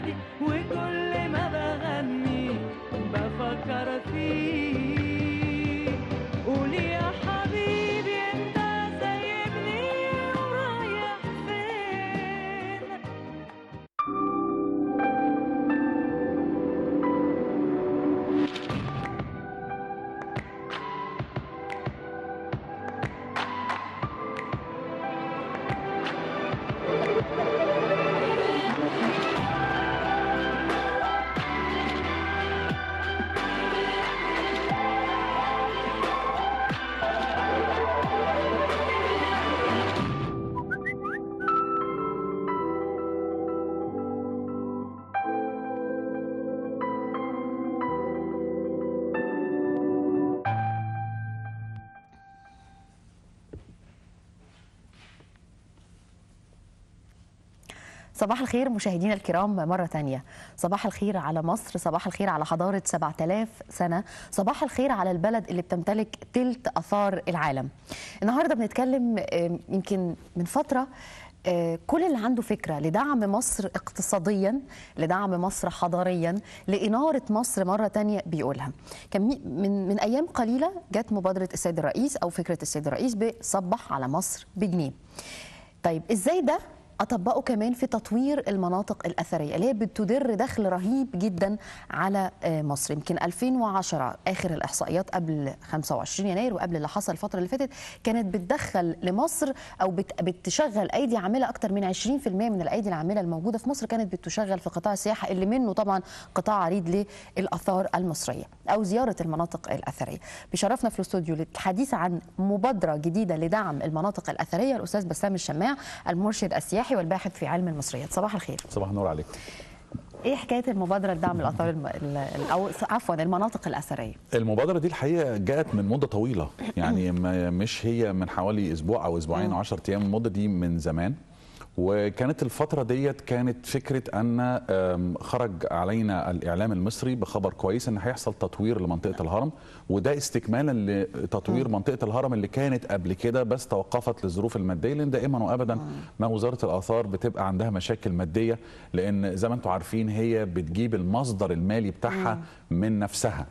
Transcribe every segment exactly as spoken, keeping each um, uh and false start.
حياتي، وكل ما بغني بفكر فيه. قول يا حبيبي انت سايبني ورايح فين؟ صباح الخير مشاهدينا الكرام مرة تانية. صباح الخير على مصر، صباح الخير على حضارة سبعة آلاف سنة، صباح الخير على البلد اللي بتمتلك تلت آثار العالم. النهاردة بنتكلم يمكن من فترة كل اللي عنده فكرة لدعم مصر اقتصاديا، لدعم مصر حضاريا، لإنارة مصر مرة تانية بيقولها. كان من, من أيام قليلة جت مبادرة السيد الرئيس أو فكرة السيد الرئيس بصبح على مصر بجنيه. طيب إزاي ده أطبقه كمان في تطوير المناطق الأثرية اللي هي بتدر دخل رهيب جدا على مصر؟ يمكن ألفين وعشرة آخر الإحصائيات قبل خمسة وعشرين يناير وقبل اللي حصل الفترة اللي فاتت كانت بتدخل لمصر أو بتشغل أيدي عاملة أكتر من عشرين في المئة من الأيدي العاملة الموجودة في مصر كانت بتشغل في قطاع السياحة، اللي منه طبعا قطاع عريض للآثار المصرية أو زيارة المناطق الأثرية. بشرفنا في الاستوديو للحديث عن مبادرة جديدة لدعم المناطق الأثرية الأستاذ بسام الشماع، المرشد السياحي والباحث في علم المصريات. صباح الخير. صباح النور عليكم. ايه حكايه المبادره لدعم الاثار الم... او عفوا المناطق الاثريه؟ المبادره دي الحقيقه جاءت من مده طويله، يعني مش هي من حوالي اسبوع او اسبوعين او عشرة ايام، المده دي من زمان. وكانت الفترة ديت كانت فكرة أن خرج علينا الإعلام المصري بخبر كويس أن هيحصل تطوير لمنطقة الهرم، وده استكمالا لتطوير م. منطقة الهرم اللي كانت قبل كده بس توقفت للظروف المادية، لأن دائما وأبدا م. ما وزارة الآثار بتبقى عندها مشاكل مادية، لأن زي ما أنتم عارفين هي بتجيب المصدر المالي بتاعها م. من نفسها،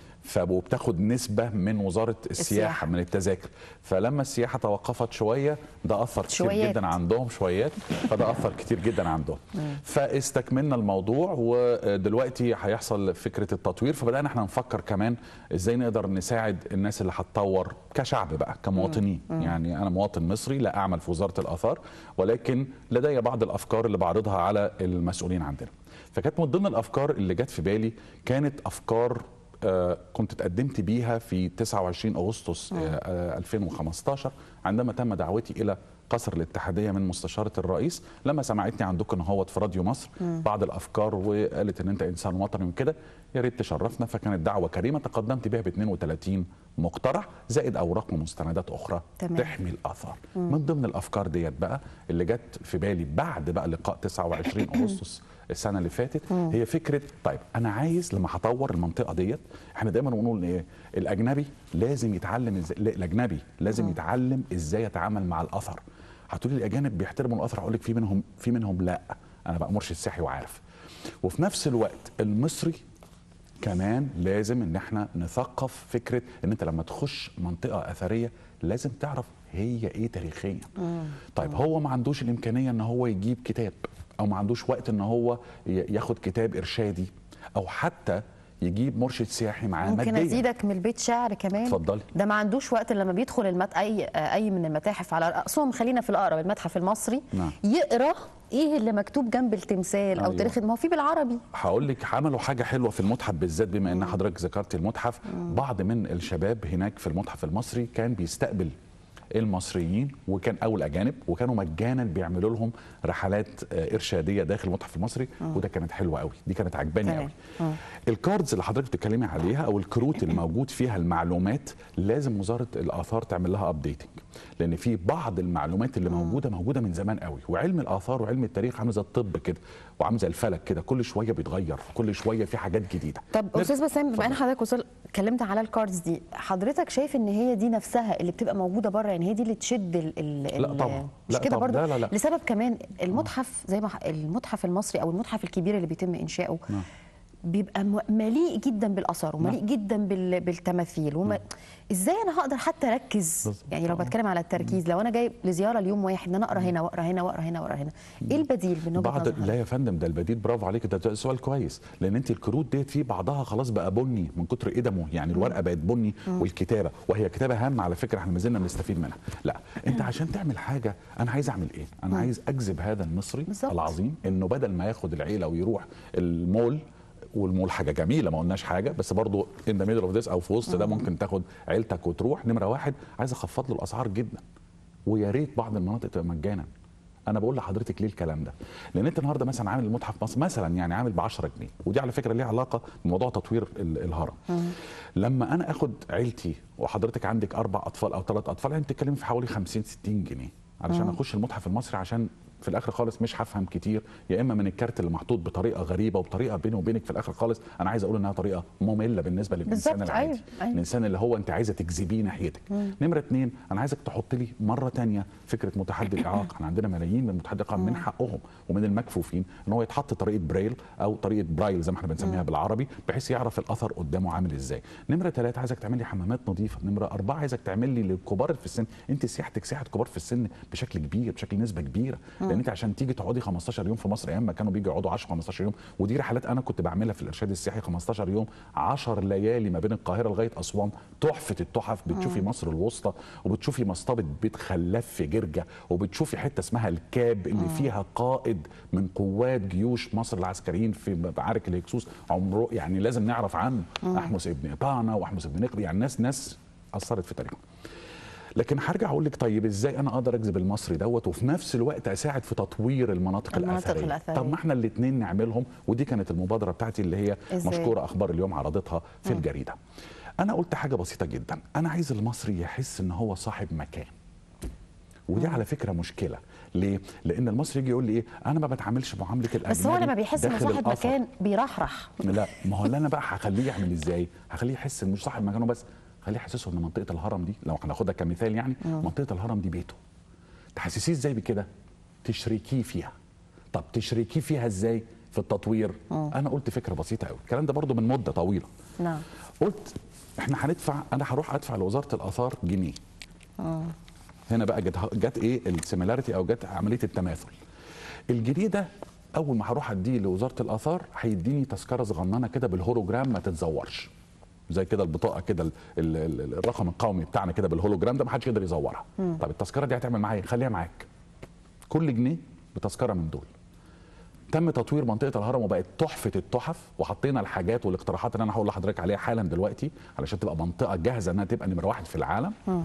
فبتاخد نسبة من وزارة السياحة, السياحة من التذاكر. فلما السياحة توقفت شوية ده أثر كتير شويات. جدا عندهم شويات فده أثر كتير جدا عندهم. فاستكملنا الموضوع ودلوقتي هيحصل فكرة التطوير، فبدأنا احنا نفكر كمان ازاي نقدر نساعد الناس اللي هتطور كشعب بقى كمواطنين. مم. يعني أنا مواطن مصري لا أعمل في وزارة الآثار، ولكن لدي بعض الأفكار اللي بعرضها على المسؤولين عندنا. فكانت من ضمن الأفكار اللي جت في بالي كانت أفكار آه كنت تقدمت بيها في تسعة وعشرين أغسطس آه ألفين وخمستاشر عندما تم دعوتي إلى قصر الاتحادية من مستشارة الرئيس، لما سمعتني عندكم هوت في راديو مصر مم. بعض الأفكار وقالت إن أنت إنسان وطني وكده، يا ريت تشرفنا. فكانت دعوة كريمة تقدمت بها ب اثنين وثلاثين مقترح زائد أوراق ومستندات أخرى تمام. تحمي الآثار. مم. من ضمن الأفكار ديت بقى اللي جت في بالي بعد بقى لقاء تسعة وعشرين أغسطس السنه اللي فاتت مم. هي فكره طيب انا عايز لما هطور المنطقه ديت، احنا دايما بنقول ايه، الاجنبي لازم يتعلم ازاي، الاجنبي لازم مم. يتعلم ازاي يتعامل مع الاثر. هتقولي الاجانب بيحترموا الاثر، اقول لك في منهم في منهم لا، انا بقى مرشد سياحي وعارف. وفي نفس الوقت المصري كمان لازم ان احنا نثقف فكره ان انت لما تخش منطقه اثريه لازم تعرف هي ايه تاريخيا. مم. طيب هو ما عندوش الامكانيه ان هو يجيب كتاب، او ما عندوش وقت ان هو ياخد كتاب ارشادي، او حتى يجيب مرشد سياحي معاه ماديا. ممكن ازيدك من البيت شعر كمان. اتفضلي. ده ما عندوش وقت لما بيدخل المت... اي اي من المتاحف على راسهم، خلينا في الاقرب المتحف المصري نعم. يقرا ايه اللي مكتوب جنب التمثال او أيوة. تاريخ، ما هو في بالعربي. هقول لك عملوا حاجه حلوه في المتحف بالذات، بما ان حضرتك ذكرت المتحف. مم. بعض من الشباب هناك في المتحف المصري كان بيستقبل المصريين وكان او الاجانب، وكانوا مجانا بيعملوا لهم رحلات ارشاديه داخل المتحف المصري. مم. وده كانت حلوه قوي، دي كانت عجباني قوي. الكاردز اللي حضرتك بتتكلمي عليها او الكروت اللي موجود فيها المعلومات لازم وزاره الاثار تعمل لها ابديتنج، لان في بعض المعلومات اللي موجوده موجوده من زمان قوي. وعلم الاثار وعلم التاريخ عامل زي الطب كده، وعامل زي الفلك كده، كل شويه بيتغير، كل شويه في حاجات جديده. طب استاذ بسام، بما ان حضرتك وصل اتكلمت على الكاردز دي، حضرتك شايف ان هي دي نفسها اللي بتبقى موجوده بره، يعني هي دي اللي تشد ال ال لا طبعا، مش لا كده طبعا. برضه؟ لا لا لا. لسبب كمان المتحف زي ما المتحف المصري او المتحف الكبير اللي بيتم انشاؤه نعم. بيبقى مليء جدا بالاثار ومليء جدا بالتماثيل وما... ازاي انا هقدر حتى اركز؟ يعني لو بتكلم على التركيز، لو انا جاي لزياره اليوم واحد ان انا اقرا هنا واقرا هنا واقرا هنا واقرا هنا، ايه البديل من وجهه بعض نظرك؟ لا يا فندم، ده البديل برافو عليك، ده سؤال كويس، لان انت الكروت ديت في بعضها خلاص بقى بني من كتر ادمه، يعني الورقه بقت بني والكتابه، وهي كتابه هامه على فكره، احنا ما زلنا بنستفيد منها. لا انت عشان تعمل حاجه، انا عايز اعمل ايه؟ انا عايز اجذب هذا المصري بالزبط. العظيم، انه بدل ما ياخد العيله ويروح المول، والمول حاجه جميله ما قلناش حاجه، بس برضو ان ذا ميدل اوف ذس او في وسط ده ممكن تاخد عيلتك وتروح. نمره واحد، عايز اخفض له الاسعار جدا، ويا ريت بعض المناطق تبقى مجانا. انا بقول لحضرتك ليه الكلام ده؟ لان انت النهارده مثلا عامل المتحف مصر مثلا يعني عامل ب عشرة جنيه، ودي على فكره ليها علاقه بموضوع تطوير الهرم. لما انا اخد عيلتي وحضرتك عندك اربع اطفال او ثلاث اطفال، انت بتتكلمي في حوالي خمسين ستين جنيه علشان مم. اخش المتحف المصري، عشان في الاخر خالص مش هفهم كتير، يا اما من الكارت اللي محطوط بطريقه غريبه وبطريقه بيني وبينك في الاخر خالص انا عايز اقول انها طريقه ممله بالنسبه للانسان العادي. أيوة. أيوة. الانسان اللي هو انت عايزه تجذبيه ناحيتك. مم. نمره اثنين، انا عايزك تحط لي مره ثانيه فكره متحدي الاعاقه. احنا عندنا ملايين من متحدي الاعاقه، من حقهم ومن المكفوفين ان هو يتحط طريقه بريل او طريقه برايل زي ما احنا بنسميها بالعربي، بحيث يعرف الاثر قدامه عامل ازاي. نمره ثلاثه، عايزك تعمل لي حمامات نظيفه. نمره اربعه، عايزك تعمل لي للكبار في السن، انت سياحتك سياحه كبار في السن بشكل كبير، بشكل نسبه كبيره، لان انت عشان تيجي تقعدي خمستاشر يوم في مصر، ايام ما كانوا بيجوا يقعدوا عشرة خمستاشر يوم، ودي رحلات انا كنت بعملها في الارشاد السياحي، خمستاشر يوم، عشر ليالي ما بين القاهره لغايه اسوان، تحفه التحف. بتشوفي مصر الوسطى، وبتشوفي مصطبه بيت خلاف في جرجا، وبتشوفي حته اسمها الكاب اللي فيها قائد من قوات جيوش مصر العسكريين في معارك الهكسوس، عمره يعني لازم نعرف عنه، احمس ابن طعنه واحمس ابن نقري، يعني ناس ناس اثرت في تاريخنا. لكن هرجع اقول لك طيب ازاي انا اقدر اجذب المصري دوت وفي نفس الوقت اساعد في تطوير المناطق, المناطق الأثرية. الأثرية. طب ما احنا الاثنين نعملهم، ودي كانت المبادره بتاعتي اللي هي إزاي؟ مشكوره اخبار اليوم عرضتها في م. الجريده. انا قلت حاجه بسيطه جدا، انا عايز المصري يحس ان هو صاحب مكان، ودي م. على فكره مشكله. ليه؟ لان المصري يجي يقول لي ايه، انا ما بتعاملش معامله الاجنبي، بس هو لما بيحس انه صاحب مكان بيرحرح. لا ما هو اللي انا بقى هخليه يعمل ازاي؟ هخليه يحس انه مش صاحب مكانه بس، خليه يحسسه ان منطقه الهرم دي، لو هناخدها كمثال يعني، مم. منطقه الهرم دي بيته. تحسسيه ازاي بكده؟ تشركيه فيها. طب تشركيه فيها ازاي؟ في التطوير. مم. انا قلت فكره بسيطه قوي، الكلام ده برضو من مده طويله. نعم. قلت احنا هندفع، انا هروح ادفع لوزاره الاثار جنيه. مم. هنا بقى جت جت ايه السيميلاريتي او جت عمليه التماثل. الجنيه ده اول ما هروح اديه لوزاره الاثار هيديني تذكره صغننه كده بالهولوجرام ما تتزورش، زي كده البطاقه كده الرقم القومي بتاعنا كده بالهولوجرام ده ما حدش يقدر يزورها. مم. طب التذكره دي هتعمل معايا ايه؟ خليها معاك، كل جنيه بتذكره من دول. تم تطوير منطقه الهرم وبقت تحفه التحف، وحطينا الحاجات والاقتراحات اللي انا هقول لحضرتك عليها حالا دلوقتي علشان تبقى منطقه جاهزه انها تبقى نمره واحد في العالم. مم.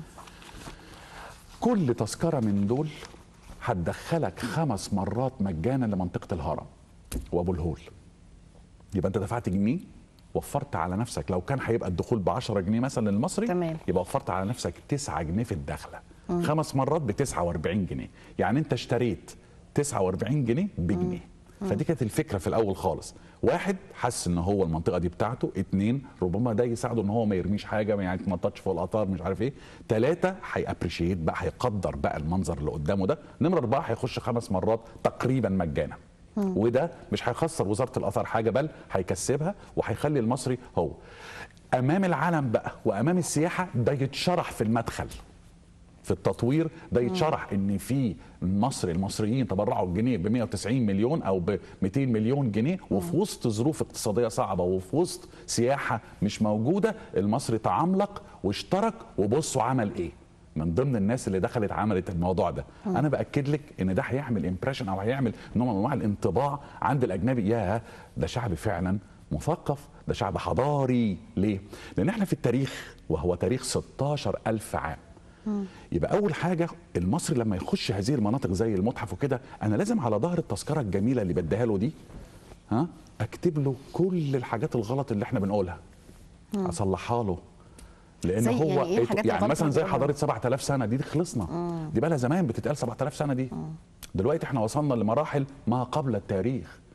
كل تذكره من دول هتدخلك خمس مرات مجانا لمنطقه الهرم وابو الهول. يبقى انت دفعت جنيه، وفرت على نفسك، لو كان هيبقى الدخول ب عشرة جنيه مثلا للمصري، تمام، يبقى وفرت على نفسك تسعة جنيه في الدخله. مم. خمس مرات ب تسعة واربعين جنيه، يعني انت اشتريت تسعة واربعين جنيه بجنيه. مم. فدي كانت الفكره في الاول خالص. واحد، حس ان هو المنطقه دي بتاعته. اتنين، ربما ده يساعده ان هو ما يرميش حاجه، يعني ما يتنططش فوق الاثار مش عارف ايه. ثلاثه، هيابريشيت بقى، هيقدر بقى المنظر اللي قدامه ده. نمره اربعه، هيخش خمس مرات تقريبا مجانا. مم. وده مش هيخسر وزاره الاثار حاجه، بل هيكسبها وهيخلي المصري هو امام العالم بقى وامام السياحه. ده يتشرح في المدخل في التطوير، ده يتشرح ان في مصر المصريين تبرعوا الجنيه ب مية وتسعين مليون او ب ميتين مليون جنيه، وفي وسط ظروف اقتصاديه صعبه وفي وسط سياحه مش موجوده، المصري تعملق واشترك. وبصوا عمل ايه من ضمن الناس اللي دخلت عملت الموضوع ده. م. انا باكد لك ان ده هيعمل امبريشن او هيعمل نوع من انواع الانطباع عند الاجنبي، يا ده شعب فعلا مثقف، ده شعب حضاري. ليه؟ لان احنا في التاريخ، وهو تاريخ ستاشر ألف عام. م. يبقى اول حاجه المصري لما يخش هذه المناطق زي المتحف وكده، انا لازم على ظهر التذكره الجميله اللي بديها له دي، ها، اكتب له كل الحاجات الغلط اللي احنا بنقولها، م. اصلحها له. لان هو يعني, إيه يعني مثلا زي حضاره سبعة آلاف سنه دي, دي خلصنا. مم. دي بقى لها زمان بتتقال سبعة آلاف سنه دي. مم. دلوقتي احنا وصلنا لمراحل ما قبل التاريخ.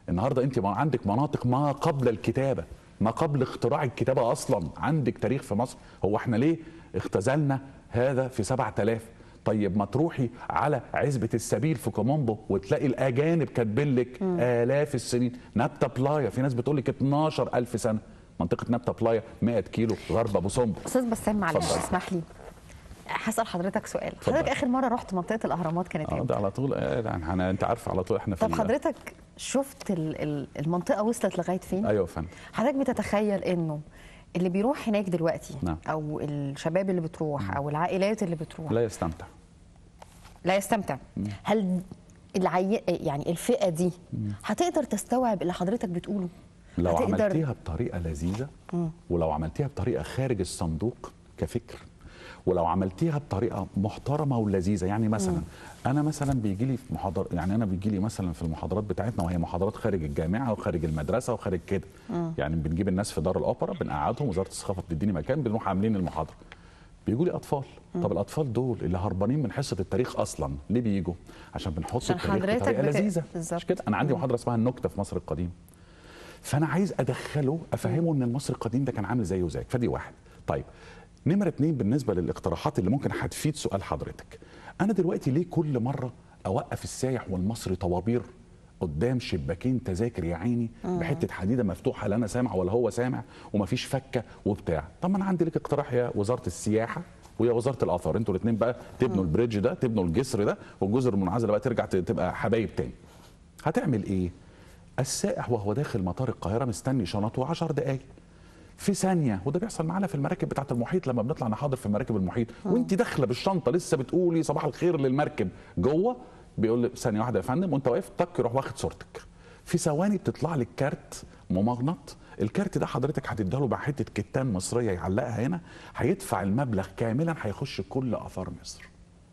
النهارده انت عندك مناطق ما قبل الكتابه، ما قبل اختراع الكتابه اصلا عندك تاريخ في مصر. هو احنا ليه اختزلنا هذا في سبعة آلاف؟ طيب ما تروحي على عزبة السبيل في كومومبو وتلاقي الاجانب كاتبين لك الاف السنين. نبته بلايا في ناس بتقول لك اتناشر ألف سنه. منطقه نبته بلايا مئة كيلو غرب ابو سمبل. استاذ بسام معلش اتفضل. اسمح لي هسال حضرتك سؤال. اتفضل. حضرتك اخر مره رحت منطقه الاهرامات كانت اه امتى؟ ده على طول يعني انا انت عارف على طول احنا في طب ال- حضرتك شفت ال- ال- المنطقه وصلت لغايه فين؟ ايوه يا فندم. حضرتك بتتخيل انه اللي بيروح هناك دلوقتي نعم. او الشباب اللي بتروح او العائلات اللي بتروح لا يستمتع. لا يستمتع، هل العي... يعني الفئه دي هتقدر تستوعب اللي حضرتك بتقوله؟ لو هتقدر- عملتيها بطريقه لذيذه ولو عملتيها بطريقه خارج الصندوق كفكر ولو عملتيها بطريقه محترمه ولذيذه، يعني مثلا انا مثلا بيجي لي في محاضر يعني انا بيجي لي مثلا في المحاضرات بتاعتنا وهي محاضرات خارج الجامعه وخارج المدرسه وخارج كده، يعني بنجيب الناس في دار الاوبرا بنقعدهم، وزاره الثقافه بتديني مكان بنروح عاملين المحاضره. بيجوا لي اطفال. طب الاطفال دول اللي هربانين من حصه التاريخ اصلا ليه بيجوا؟ عشان بنحط عشان التاريخ حضرتك بطريقه بت- لذيذه. بالظبط. مش كده؟ انا عندي محاضره اسمها النكته في مصر القديم، فانا عايز ادخله افهمه ان المصري القديم ده كان عامل زيه وزيك. فدي واحد. طيب نمره اتنين بالنسبه للاقتراحات اللي ممكن هتفيد سؤال حضرتك، انا دلوقتي ليه كل مره اوقف السايح والمصري طوابير قدام شباكين تذاكر يا عيني بحته حديده مفتوحه لا انا سامع ولا هو سامع ومفيش فكه وبتاع؟ طب ما انا عندي لك اقتراح يا وزاره السياحه ويا وزاره الاثار، انتوا الاثنين بقى تبنوا البريدج ده، تبنوا الجسر ده، والجزر المنعزله بقى ترجع تبقى حبايب تاني. هتعمل ايه؟ السائح وهو داخل مطار القاهره مستني شنطه عشر دقائق في ثانيه، وده بيحصل معانا في المراكب بتاعه المحيط لما بنطلع نحاضر في مراكب المحيط وانت داخله بالشنطه لسه بتقولي صباح الخير للمركب جوه، بيقول لي ثانيه واحده يا فندم وانت واقف طك يروح واخد صورتك. في ثواني بتطلع لك كارت ممغنط، الكارت ده حضرتك هتديها له بحته كتان مصريه يعلقها هنا، هيدفع المبلغ كاملا هيخش كل اثار مصر.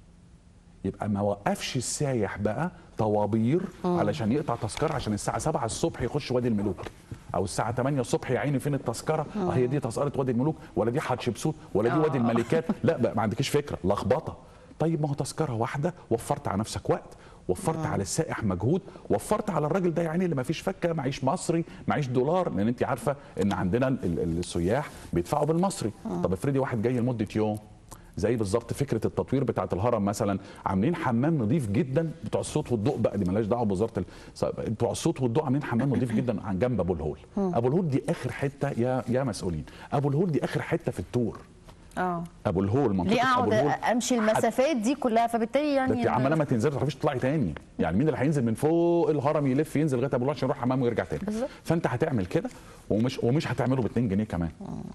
يبقى ما وقفش السايح بقى طوابير علشان يقطع تذكره عشان الساعه سبعة الصبح يخش وادي الملوك او الساعه ثمانية الصبح يا عيني فين التذكره؟ اه هي دي تذكره وادي الملوك ولا دي حتشبسوت ولا دي وادي الملكات؟ لا بقى ما عندكيش فكره، لخبطه. طيب ما هو تذكره واحده وفرت على نفسك وقت، وفرت على السائح مجهود، وفرت على الراجل ده يعني اللي ما فيش فكه، معيش مصري معيش دولار، لان انت عارفه ان عندنا ال- ال- السياح بيدفعوا بالمصري. طب افرضي واحد جاي لمده يوم زي بالظبط فكره التطوير بتاعه الهرم مثلا، عاملين حمام نظيف جدا بتوع الصوت والضوء بقى دي مالهاش دعوه بوزاره ال... بتوع الصوت والضوء عاملين حمام نظيف جدا عن جنب ابو الهول. ابو الهول دي اخر حته يا يا مسؤولين، ابو الهول دي اخر حته في التور. اه ابو الهول منطقه ليه ابو اقعد الهول امشي المسافات دي كلها؟ فبالتالي ده انت يعني عماله ما تنزلي ما تعرفيش تطلعي تاني، يعني مين اللي هينزل من فوق الهرم يلف ينزل لغايه ابو الهول عشان يروح حمام ويرجع تاني؟ بالظبط. فانت هتعمل كده ومش ومش هتعمله ب اتنين جنيه كمان،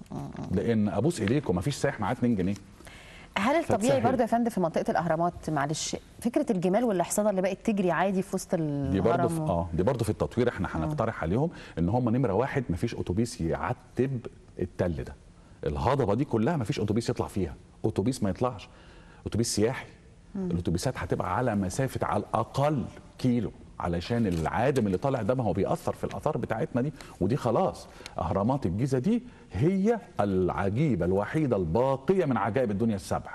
لان ابوس اليكم ما فيش سايح معاه اتنين جنيه. هل الطبيعي فتسهل. برضه يا فندم في منطقه الاهرامات معلش فكره الجمال والحصانه اللي بقت تجري عادي في وسط دي برضه الهرم في و- اه دي برضه في التطوير احنا هنقترح عليهم ان هم نمره واحد ما فيش اتوبيس يعتب التل ده، الهضبه دي كلها ما فيش اتوبيس يطلع فيها، اتوبيس ما يطلعش، اتوبيس سياحي. الاتوبيسات هتبقى على مسافه على الاقل كيلو علشان العادم اللي طالع ده ما هو بيأثر في الاثار بتاعتنا دي، ودي خلاص اهرامات الجيزه دي هي العجيبه الوحيده الباقيه من عجائب الدنيا السبع.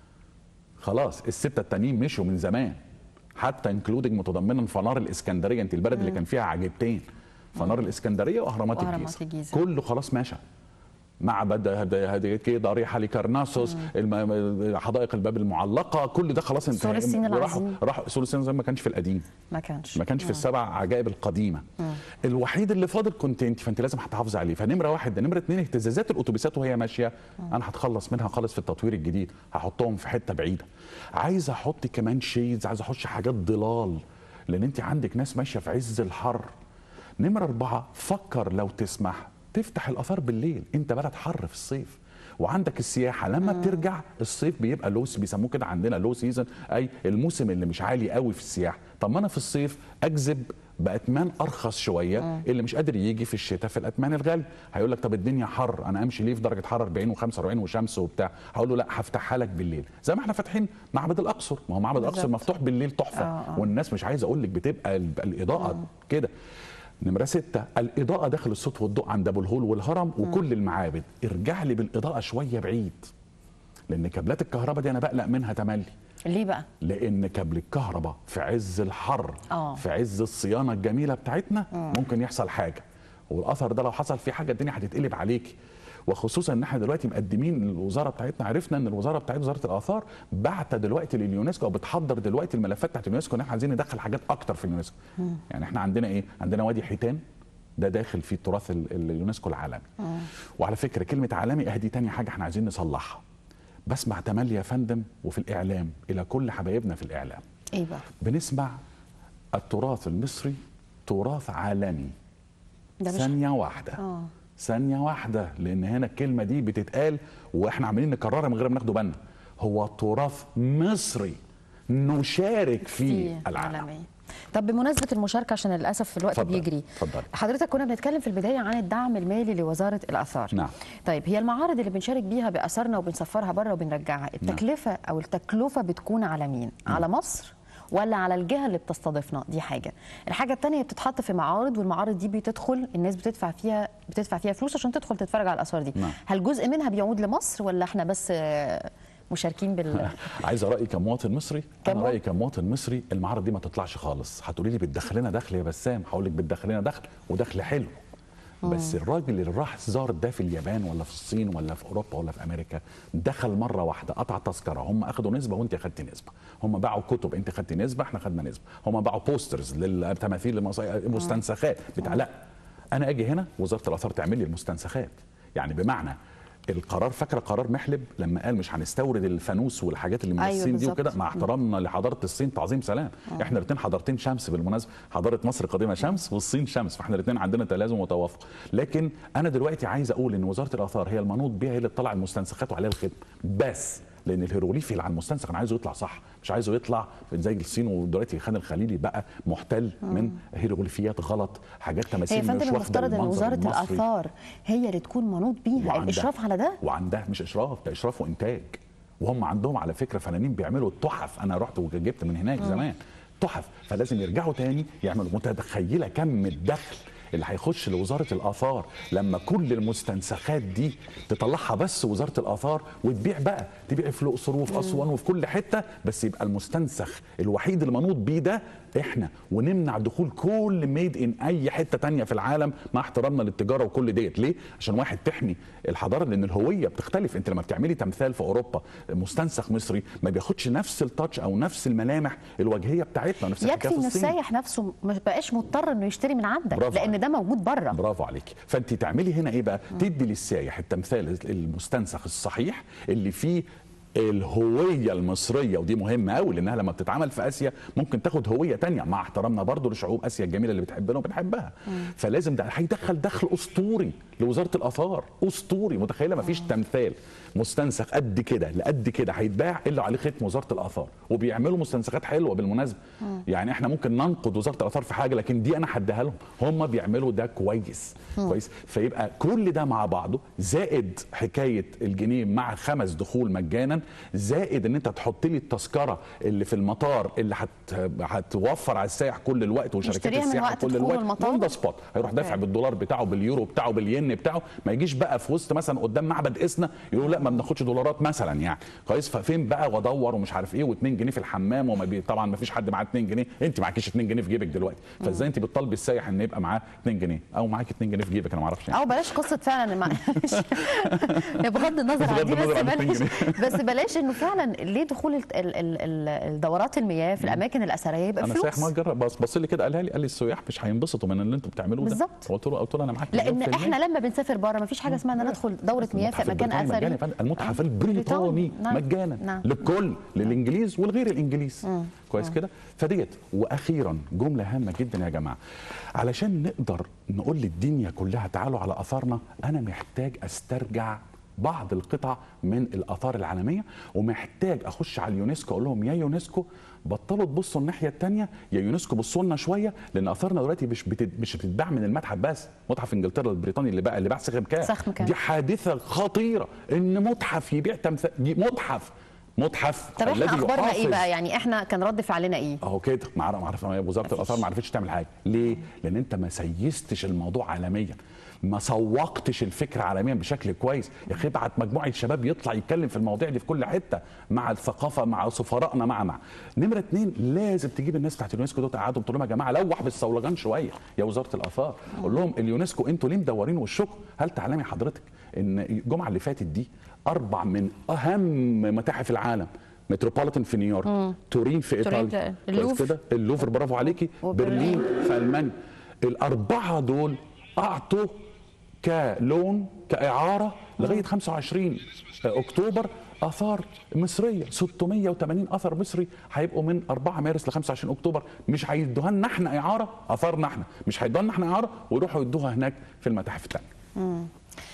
خلاص السته التانيين مشوا من زمان، حتى انكلودنج متضمنا فنار الاسكندريه، انت البلد اللي كان فيها عجيبتين، فنار الاسكندريه واهرامات وأهرامات الجيزه الجيزة. كله خلاص ماشى. معبد هديكي ضريح هاليكارناسوس، الم- حدائق الباب المعلقه، كل ده خلاص انتهى. سور الصين راحوا العظيم. راحوا سور الصين زي ما كانش في القديم، ما كانش ما كانش في السبع عجائب القديمه. الوحيد اللي فاضل كنت انت، فانت لازم هتحافظي عليه. فنمره واحد ده. نمره اتنين اهتزازات الاتوبيسات وهي ماشيه انا هتخلص منها خالص في التطوير الجديد، هحطهم في حته بعيده. عايز احط كمان شيدز، عايز احط حاجات ضلال، لان انت عندك ناس ماشيه في عز الحر. نمره اربعه فكر لو تسمح تفتح الاثار بالليل، انت بلد حر في الصيف وعندك السياحه لما بترجع الصيف بيبقى لو بيسموه كده عندنا لو سيزون، اي الموسم اللي مش عالي قوي في السياحه. طب ما انا في الصيف اجذب باثمان ارخص شويه، اللي مش قادر يجي في الشتاء في الاثمان الغالي. هيقول لك طب الدنيا حر انا امشي ليه في درجه حراره اربعين وخمسة واربعين وشمس وبتاع؟ هقول له لا هفتحها لك بالليل، زي ما احنا فاتحين معبد الاقصر، ما هو معبد الاقصر بالظبط. مفتوح بالليل تحفه. آه، آه. والناس مش عايز اقول لك بتبقى ال- الاضاءه كده. نمرة ستة الإضاءة داخل الصوت والضوء عند أبو الهول والهرم وكل المعابد، ارجع لي بالإضاءة شوية بعيد، لأن كابلات الكهرباء دي أنا بقلق منها تملي. ليه بقى؟ لان كابل الكهرباء في عز الحر آه. في عز الصيانه الجميله بتاعتنا مم. ممكن يحصل حاجه، والاثر ده لو حصل فيه حاجه الدنيا هتتقلب عليكي. وخصوصا ان احنا دلوقتي مقدمين الوزاره بتاعتنا، عرفنا ان الوزاره بتاعت وزاره الاثار بعت دلوقتي لليونسكو او بتحضر دلوقتي الملفات بتاعت اليونسكو ان احنا عايزين ندخل حاجات اكتر في اليونسكو. مم. يعني احنا عندنا ايه؟ عندنا وادي حيتان ده داخل في التراث اليونسكو العالمي. مم. وعلى فكره كلمه عالمي اهدي تاني حاجه احنا عايزين نصلحها. بسمع تملي يا فندم وفي الاعلام الى كل حبايبنا في الاعلام. ايه بقى؟ بنسمع التراث المصري تراث عالمي. ده ثانيه واحده. اه ثانية واحدة، لأن هنا الكلمة دي بتتقال وإحنا عمالين نكررها من غير ما ناخده بالنا. هو تراث مصري نشارك فيه العالم. طب بمناسبة المشاركة عشان للأسف الوقت فضل. بيجري. فضل. حضرتك كنا بنتكلم في البداية عن الدعم المالي لوزارة الآثار. نعم. طيب هي المعارض اللي بنشارك بيها بآثارنا وبنسفرها بره وبنرجعها، التكلفة نعم. أو التكلفة بتكون على مين؟ نعم. على مصر ولا على الجهه اللي بتستضيفنا؟ دي حاجه. الحاجه الثانيه بتتحط في معارض، والمعارض دي بتدخل الناس بتدفع فيها بتدفع فيها فلوس عشان تدخل تتفرج على الاثار دي. نعم. هل جزء منها بيعود لمصر ولا احنا بس مشاركين بال عايز رايي كمواطن مصري؟ انا رايي كمواطن مصري المعارض دي ما تطلعش خالص. هتقولي لي بتدخل لنا دخل يا بسام، هقول لك بتدخل لنا دخل ودخل حلو. بس الراجل اللي راح زار ده في اليابان ولا في الصين ولا في اوروبا ولا في امريكا دخل مره واحده قطع تذكره، هم اخذوا نسبه وانت اخذتي نسبه، هم باعوا كتب انت خدتي نسبه احنا خدنا نسبه، هم باعوا بوسترز للتماثيل المستنسخات بتاع. لا انا اجي هنا وزاره الاثار تعمل لي المستنسخات. يعني بمعنى القرار، فاكره قرار محلب لما قال مش هنستورد الفانوس والحاجات اللي من أيوة الصين دي وكده، مع احترامنا لحضاره الصين تعظيم سلام. أوه. احنا الاثنين حضارتين شمس بالمناسبه، حضاره مصر القديمه شمس والصين شمس، فاحنا الاثنين عندنا تلازم وتوافق. لكن انا دلوقتي عايز اقول ان وزاره الاثار هي المنوط بها، هي اللي تطلع المستنسخات وعليها الختم بس، لان الهيروغليفي اللي على المستنسخ انا عايزه يطلع صح، مش عايزه يطلع زي الصين. ودلوقتي خان الخليلي بقى محتل مم. من هيروغليفيات غلط، حاجات تماثيل مش واخده المفترض ان وزاره الاثار هي اللي تكون منوط بيها الاشراف على ده. وعندها مش اشراف، ده اشراف وانتاج. وهم عندهم على فكره فنانين بيعملوا تحف، انا رحت وجبت من هناك مم. زمان تحف، فلازم يرجعوا تاني يعملوا. متخيله كم الدخل اللي هيخش لوزاره الاثار لما كل المستنسخات دي تطلعها بس وزاره الاثار وتبيع بقى، تبيع في الاقصر وفي اسوان وفي كل حته، بس يبقى المستنسخ الوحيد اللي منوط بيه ده احنا، ونمنع دخول كل ميد ان اي حته تانية في العالم مع احترامنا للتجاره وكل ديت. ليه؟ عشان واحد تحمي الحضاره، لان الهويه بتختلف. انت لما بتعملي تمثال في اوروبا مستنسخ مصري ما بياخدش نفس التاتش او نفس الملامح الوجهيه بتاعتنا، نفس يكفي ان السايح نفسه ما بقاش مضطر انه يشتري من عندك لان ده موجود بره. برافو عليكي. فانت تعملي هنا ايه بقى؟ تدي للسايح التمثال المستنسخ الصحيح اللي فيه الهويه المصريه، ودي مهمه قوي لانها لما بتتعمل في اسيا ممكن تاخد هويه تانية، مع احترامنا برضو لشعوب اسيا الجميله اللي بتحبنا وبنحبها. مم. فلازم ده هيدخل دخل اسطوري لوزاره الاثار، اسطوري. متخيله ما فيش تمثال مستنسخ قد كده لقد كده هيتباع الا عليه ختم وزاره الاثار، وبيعملوا مستنسخات حلوه بالمناسبه. مم. يعني احنا ممكن ننقد وزاره الاثار في حاجه، لكن دي انا هديها لهم، هم بيعملوا ده كويس. مم. كويس. فيبقى كل ده مع بعضه، زائد حكايه الجنيه مع خمس دخول مجانا، زائد ان انت تحط لي التذكره اللي في المطار اللي هت... هتوفر على السائح كل الوقت وشركات السياحه كل الوقت اون ذا سبوت، هيروح دافع بالدولار بتاعه باليورو بتاعه بالين بتاعه، ما يجيش بقى في وسط مثلا قدام معبد اسنا يقولوا لا ما بناخدش دولارات مثلا يعني. كويس. ففين بقى وادور ومش عارف ايه و2 جنيه في الحمام، وما بي... طبعا ما فيش حد معاه اتنين جنيه، انت معكيش اتنين جنيه في جيبك دلوقتي، فازاي انت بتطالبي السائح ان يبقى معاه اتنين جنيه او معاك اتنين جنيه في جيبك؟ انا ما اعرفش يعني. او بلاش قصه فعلا معلش بغض النظر عن دي، بس بلاش بس بلاش انه فعلا ليه دخول ال ال ال الدورات المياه في الاماكن الاثريه يبقى فلوس. انا سايح ما جرب، بس بص لي كده قالها لي، قال لي السياح مش هينبسطوا من اللي انتوا بتعملوه ده بالظبط. قلت له قلت له انا معاك، لان احنا لما بنسافر بره ما فيش حاجه اسمها ان انا ادخل دوره مياه في مكان اثري. المتحف البريطاني مجانا نعم. للكل، للانجليز والغير الانجليز. مم. كويس كده. فديت. واخيرا جمله هامه جدا يا جماعه، علشان نقدر نقول للدنيا كلها تعالوا على اثارنا، انا محتاج استرجع بعض القطع من الاثار العالميه، ومحتاج اخش على اليونسكو اقول لهم يا يونسكو بطلوا تبصوا الناحيه الثانيه، يا يونسكو بصوا لنا شويه، لان اثارنا دلوقتي مش مش بتتباع من المتحف بس، متحف انجلترا البريطاني اللي بقى اللي باع سخم كام، دي حادثه خطيره ان متحف يبيع تمثال، متحف متحف طب احنا الذي اخبارنا ايه يحافظ- بقى؟ يعني احنا كان رد فعلنا ايه؟ اهو كده مع مع وزاره الاثار ما عرفتش تعمل حاجه. ليه؟ لان انت ما سيستش الموضوع عالميا، ما سوقتش الفكره عالميا بشكل كويس. يا اخي ابعت مجموعه شباب يطلع يتكلم في المواضيع دي في كل حته، مع الثقافه، مع سفرائنا، مع مع نمره اتنين لازم تجيب الناس بتاعت اليونسكو دول تقعدهم تقول لهم يا جماعه لوح بالصولجان شويه يا وزاره الاثار، قول لهم اليونسكو انتوا ليه مدورين وشكم؟ هل تعلمي حضرتك ان الجمعه اللي فاتت دي اربع من اهم متاحف العالم، متروبوليتان في نيويورك، مم. تورين في تورين ايطاليا، في اللوفر. كده اللوفر برافو عليكي، برلين في المانيا، الاربعه دول اعطوا كلون كاعاره لغايه خمسة وعشرين اكتوبر اثار مصريه، ستمية وتمانين اثر مصري هيبقوا من أربعة مارس ل خمسة وعشرين اكتوبر، مش هيدوها لنا احنا اعاره، اثارنا احنا مش هيدوها لنا احنا اعاره ويروحوا يدوها هناك في المتاحف الثانيه.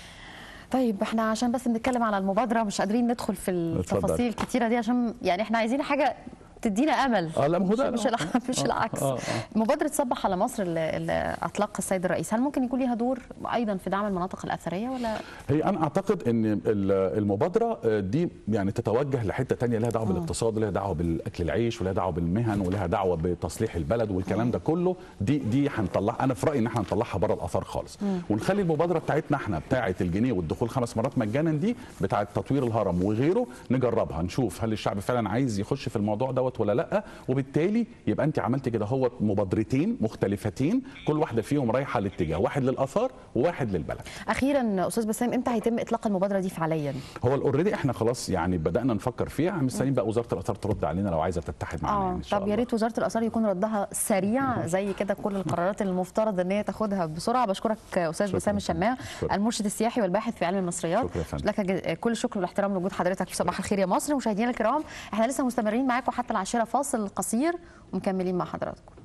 طيب احنا عشان بس بنتكلم على المبادره مش قادرين ندخل في التفاصيل الكتيره دي، عشان يعني احنا عايزين حاجه تدينا امل. اه لا ما هو ده مش, مش, مش آه العكس. آه آه. مبادره صبح على مصر اللي, اللي اطلقها السيد الرئيس، هل ممكن يكون ليها دور ايضا في دعم المناطق الاثريه ولا؟ هي انا اعتقد ان المبادره دي يعني تتوجه لحته ثانيه لها دعوه بالاقتصاد ولها دعوه بالاكل العيش ولها دعوه بالمهن ولها دعوه بتصليح البلد والكلام ده كله. دي دي هنطلع، انا في رايي ان احنا نطلعها بره الاثار خالص، مم. ونخلي المبادره بتاعتنا احنا بتاعه الجنيه والدخول خمس مرات مجانا دي بتاعه تطوير الهرم وغيره، نجربها نشوف هل الشعب فعلا عايز يخش في الموضوع دوت ولا لا، وبالتالي يبقى انت عملت كده هو مبادرتين مختلفتين كل واحده فيهم رايحه لاتجاه، واحد للاثار وواحد للبلد. اخيرا استاذ بسام، امتى هيتم اطلاق المبادره دي فعليا؟ هو اوريدي احنا خلاص يعني بدانا نفكر فيها، مستنيين بقى وزاره الاثار ترد علينا لو عايزه تتحد معانا. اه يعني ان شاء طب يا ريت وزاره الاثار يكون ردها سريع زي كده كل القرارات اللي المفترض ان هي تاخدها بسرعه. بشكرك استاذ بسام الشماع، المرشد السياحي والباحث في علم المصريات. لك كل الشكر والاحترام لوجود حضرتك في صباح الخير يا مصر. مشاهدينا الكرام احنا لسه مستمرين معاكم حتى العاشره، فاصل قصير ومكملين مع حضراتكم.